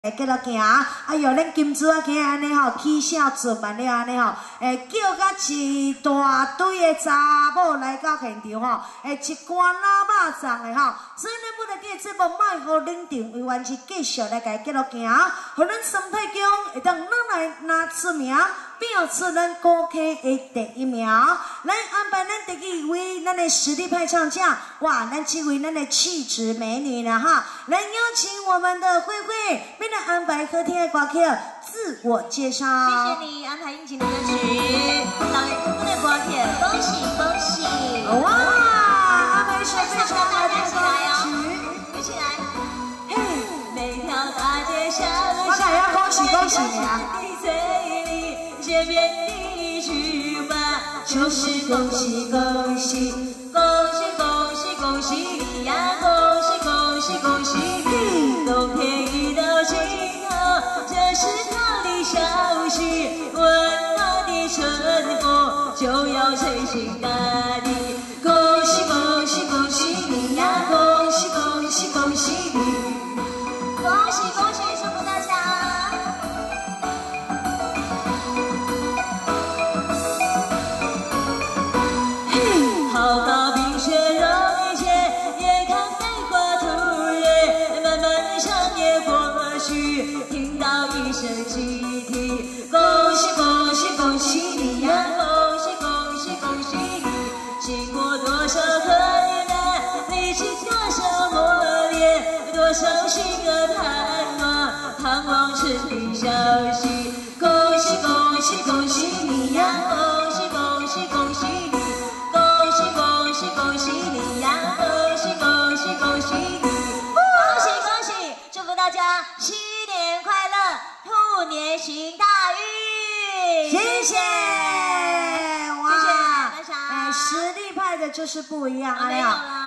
会继续行，哎呦，咱金珠啊，今日安尼吼，起声做完了安尼吼，叫甲一大堆的查某来到现场吼，一罐喇叭粽的吼，所以咱本来今日节目卖互冷场，为完是继续来家继续行，互咱三太宫会当来拿出名，标出咱高科的第一名。来安排咱第一位，咱的实力派唱将，哇，咱这位咱的气质美女了哈，来邀请我们的慧慧。 来安排好听的歌曲，自我介绍。 谢谢你安排应景的歌曲，老人歌的歌曲，恭喜恭喜！ 哇，安排是非常好听的歌曲， 一起来！嘿，每条大街小巷，我想要恭喜恭喜你啊！ 嘴里见面第一句话就是恭喜恭喜恭喜恭喜恭喜你呀！恭喜恭喜恭喜你！冬天一到。 这是他的消息，温暖的春风就要吹进大地。恭喜恭喜恭喜你呀！恭喜恭喜恭喜你！恭喜恭喜，祝福大家！好到冰雪融解，眼看飞花突然，漫漫的长夜过去。 一声集体，恭喜恭喜恭喜你呀！恭喜恭喜恭喜你！经过多少困难，历经多少磨练，多少心儿盼望，盼望春的消息。恭喜恭喜恭喜你呀！恭喜恭喜恭喜你！恭喜恭喜恭喜你呀！恭喜恭喜恭喜你！恭喜恭喜！祝福大家新年快乐！ 兔年行大运， 谢谢，哇， 谢谢， 实力派的就是不一样，哎呀。